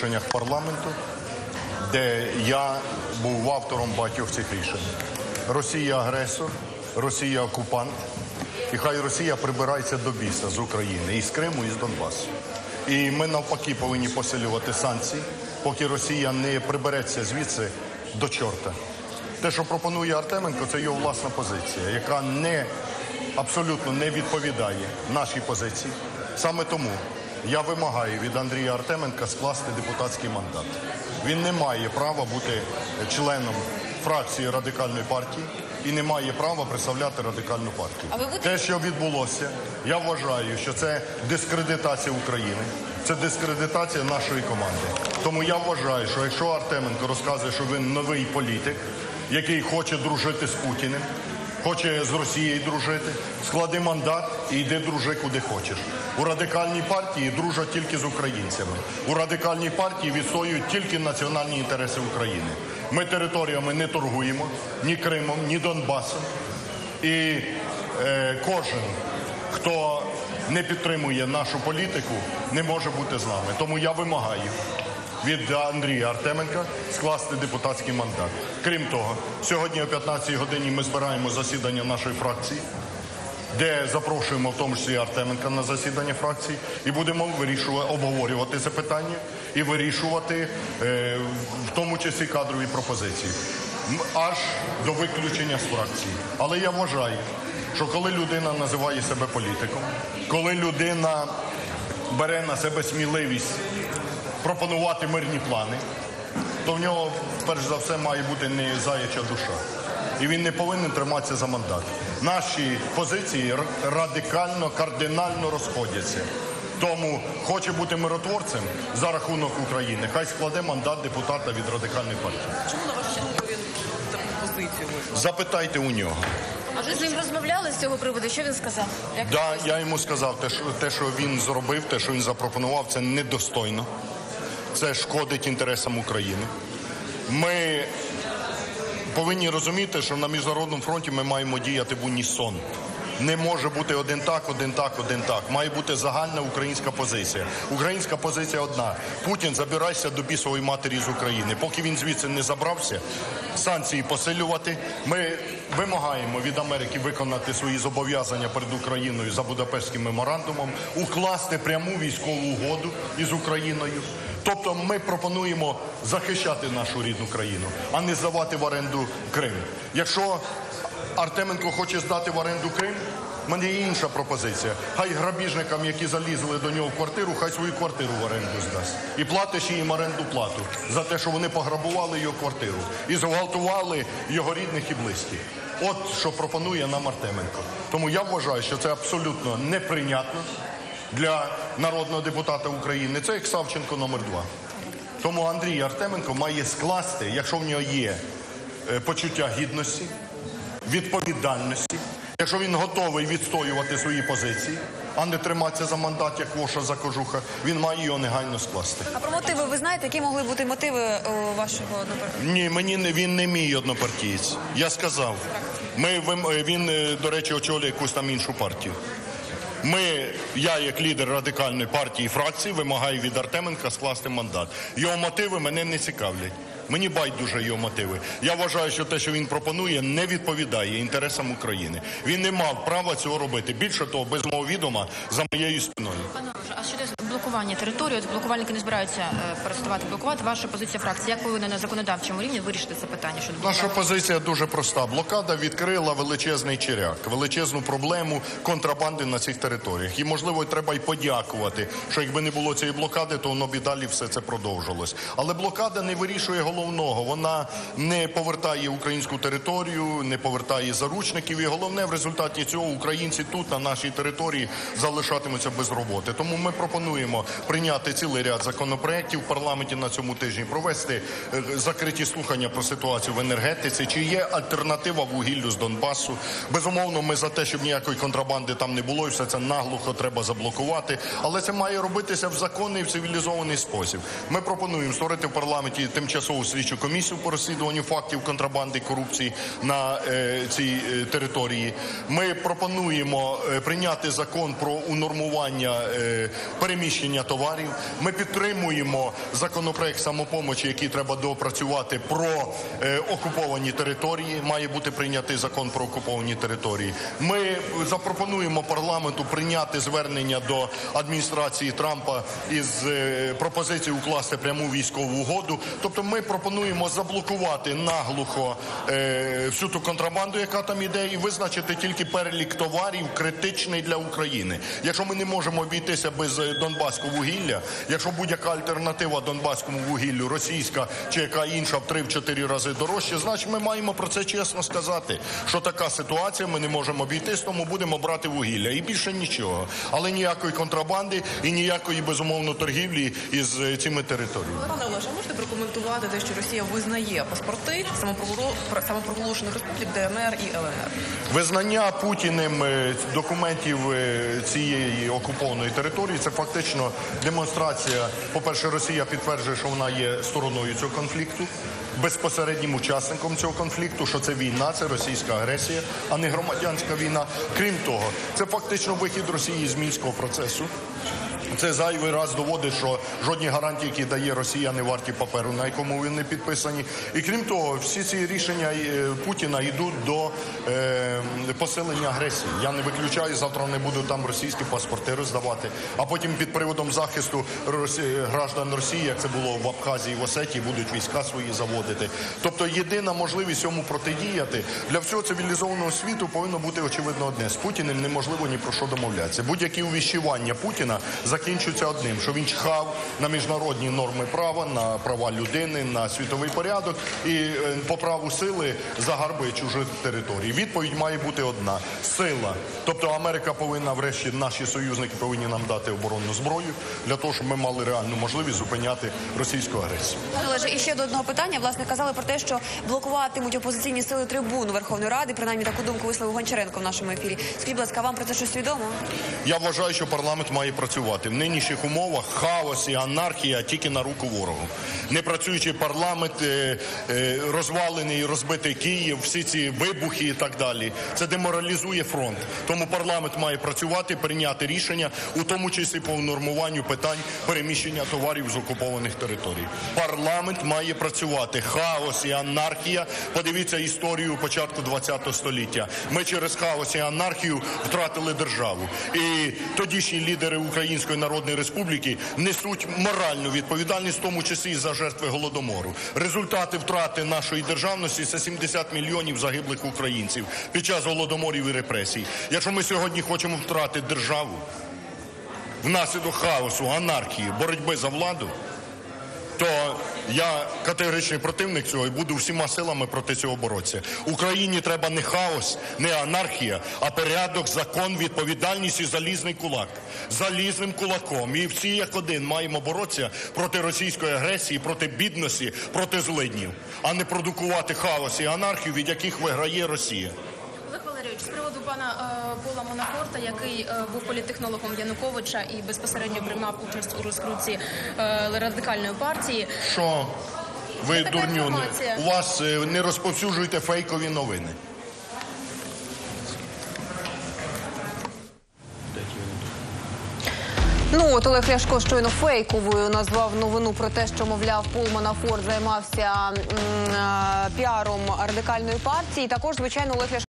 рішеннях парламенту, де я був автором багатьох цих рішень. Росія – агресор, Росія – окупант. І хай Росія прибирається до біса з України, і з Криму, і з Донбасу. І ми навпаки повинні посилювати санкції, поки Росія не прибереться звідси до чорта. Те, що пропонує Артеменко, це його власна позиція, яка абсолютно не відповідає нашій позиції. Саме тому я вимагаю від Андрія Артеменка скласти депутатський мандат. Він не має права бути членом фракції Радикальної партії і не має права представляти Радикальну партію. Те, що відбулося, я вважаю, що це дискредитація України, це дискредитація нашої команди. Тому я вважаю, що якщо Артеменко розказує, що він новий політик, який хоче дружити з Путіним, хоче з Росією дружити, склади мандат і йди дружи куди хочеш. У Радикальній партії дружать тільки з українцями. У Радикальній партії відстоюють тільки національні інтереси України. Ми територіями не торгуємо, ні Кримом, ні Донбасом. І кожен, хто не підтримує нашу політику, не може бути з нами. Тому я вимагаю від Андрія Артеменка скласти депутатський мандат. Крім того, сьогодні о 15-й годині ми збираємо засідання нашої фракції, де запрошуємо в тому числі Артеменка на засідання фракції, і будемо обговорювати це питання і вирішувати в тому числі кадрові пропозиції. Аж до виключення з фракції. Але я вважаю, що коли людина називає себе політиком, коли людина бере на себе сміливість пропонувати мирні плани, то в нього, перш за все, має бути не заяча душа. І він не повинен триматися за мандат. Наші позиції радикально, кардинально розходяться. Тому хоче бути миротворцем за рахунок України, хай складе мандат депутата від Радикальної партії. Чому, на вашу думку, він таку позицію? Запитайте у нього. А ви з ним розмовляли з цього приводу? Що він сказав? Так, я йому сказав, те, що він зробив, те, що він запропонував, це недостойно. Це шкодить інтересам України. Ми повинні розуміти, що на міжнародному фронті ми маємо діяти в унісон. Не може бути один так, один так, один так. Має бути загальна українська позиція. Українська позиція одна. Путін, забирайся до бісової матері з України. Поки він звідси не забрався, санкції посилювати. Ми вимагаємо від Америки виконати свої зобов'язання перед Україною за Будапештським меморандумом, укласти пряму військову угоду із Україною. Тобто ми пропонуємо захищати нашу рідну країну, а не здавати в оренду Крим. Якщо Артеменко хоче здати в оренду Крим, в мене є інша пропозиція. Хай грабіжникам, які залізли до нього в квартиру, хай свою квартиру в оренду здасть. І платиш їм оренду плату за те, що вони пограбували його квартиру і зґвалтували його рідних і близьких. От що пропонує нам Артеменко. Тому я вважаю, що це абсолютно неприйнятно для народного депутата України. Це як Савченко номер 2. Тому Андрій Артеменко має скласти, якщо в нього є почуття гідності, відповідальності, якщо він готовий відстоювати свої позиції, а не триматися за мандат, як воша за кожуха, він має його негайно скласти. А про мотиви ви знаєте, які могли бути мотиви у вашого однопартійця? Ні, він не мій однопартієць. Я сказав. Він, до речі, очолює якусь там іншу партію. Я, як лідер Радикальної партії і фракції, вимагаю від Артеменка скласти мандат. Його мотиви мене не цікавлять. Мені байдуже його мотиви. Я вважаю, що те, що він пропонує, не відповідає інтересам України. Він не мав права цього робити. Більше того, без мого відома, за моєю спиною. Пане Олеже, а щодо блокування території, от блокувальники не збираються переставати блокувати. Ваша позиція фракції, як повинна на законодавчому рівні вирішити це питання? Наша позиція дуже проста. Блокада відкрила величезний чиряк, величезну проблему контрабанди на цих територіях. І, можливо, треба й подякувати, що якби не було цієї блокади, то воно б і далі все це продовжилось. Але блокада не вирішує головного. Вона не повертає українську територію, не повертає заручників. І головне, в результаті цього українці тут, на нашій території, залишатимуться без роботи. Тому ми пропонуємо прийняти цілий ряд законопроєктів в парламенті на цьому тижні, провести закриті слухання про ситуацію в енергетиці, чи є альтернатива вугіллю з Донбасу. Безумовно, ми за те, щоб ніякої контрабанди там не було, і все це наглухо треба заблокувати. Але це має робитися в законний, в цивілізований спосіб. Ми пропонуємо створити в парламенті тимчасову тимчасову слідчу комісію по розслідуванню фактів контрабанди і корупції на цій території. Ми пропонуємо прийняти закон про унормування переміщення товарів. Ми підтримуємо законопроект «Самопомочі», який треба доопрацювати, про окуповані території. Має бути прийнятий закон про окуповані території. Ми запропонуємо парламенту прийняти звернення до адміністрації Трампа із пропозицією укласти пряму військову угоду. Тобто ми пропонуємо заблокувати наглухо всю ту контрабанду, яка там іде, і визначити тільки перелік товарів критичний для України. Якщо ми не можемо обійтися без донбаського вугілля, якщо будь-яка альтернатива донбаському вугіллю, російська чи яка інша в 3-4 рази дорожче, значить ми маємо про це чесно сказати, що така ситуація, ми не можемо обійтись, тому будемо брати вугілля. І більше нічого. Але ніякої контрабанди і ніякої, безумовно, торгівлі із цими територіями. Пане Олеже, можете прокоментувати те, що Росія визнає паспорти самопроголошених республік ДНР і ЛНР? Визнання Путіним документів цієї окупованої території – це фактично демонстрація. По-перше, Росія підтверджує, що вона є стороною цього конфлікту, безпосереднім учасником цього конфлікту, що це війна, це російська агресія, а не громадянська війна. Крім того, це фактично вихід Росії з Мінського процесу. Це зайвий раз доводить, що жодні гарантії, які дає Росія, не варті паперу, на якому вони підписані. І крім того, всі ці рішення Путіна йдуть до посилення агресії. Я не виключаю, завтра не буду там російські паспорти роздавати, а потім під приводом захисту граждан Росії, як це було в Абхазії, в Осетії, будуть війська свої заводити. Тобто єдина можливість цьому протидіяти для всього цивілізованого світу повинно бути очевидно одне. З Путіним неможливо ні про що домовлятися. Будь-які увіщування Путіна закінчується одним, що він чхав на міжнародні норми права, на права людини, на світовий порядок і по праву сили загарбує чужі території. Відповідь має бути одна – сила. Тобто Америка повинна, врешті, наші союзники повинні нам дати оборонну зброю для того, щоб ми мали реальну можливість зупиняти російську агресію. Пане Олеже, і ще до одного питання. Власне, казали про те, що блокуватимуть опозиційні сили трибуну Верховної Ради. Принаймні, таку думку висловив Гончаренко в нашому ефірі. Скажіть, будь ласка, вам про це щось відомо? Я вважаю, що парламент має працювати. В нинішніх умовах хаос і анархія тільки на руку ворогу. Непрацюючий парламент, розвалений і розбитий Київ, всі ці вибухи і так далі. Це деморалізує фронт. Тому парламент має працювати, прийняти рішення, у тому числі по унормуванню питань переміщення товарів з окупованих територій. Парламент має працювати. Хаос і анархія. Подивіться історію початку ХХ століття. Ми через хаос і анархію втратили державу. І тодішні лідери Української Народної Республіки несуть моральну відповідальність, в тому числі і за жертви Голодомору. Результати втрати нашої державності – це 70 мільйонів загиблих українців під час голодоморів і репресій. Якщо ми сьогодні хочемо втратити державу внаслідок хаосу, анархії, боротьби за владу, то я категоричний противник цього і буду всіма силами проти цього боротися. Україні треба не хаос, не анархія, а порядок, закон, відповідальність і залізний кулак. Залізним кулаком. І всі як один маємо боротися проти російської агресії, проти бідності, проти злиднів, а не продукувати хаос і анархію, від яких виграє Росія. Олег Валерійович, з приводу пана Пола Манафорта, який був політтехнологом Януковича і безпосередньо приймав участь у розкрутці радикальної партії. Що? Ви Така дурню, інформація. у вас не розповсюджуйте фейкові новини. Ну, от Олег Ляшко щойно фейковою назвав новину про те, що, мовляв, Пол Манафорт займався піаром радикальної партії. Також, звичайно, Олег Ляшко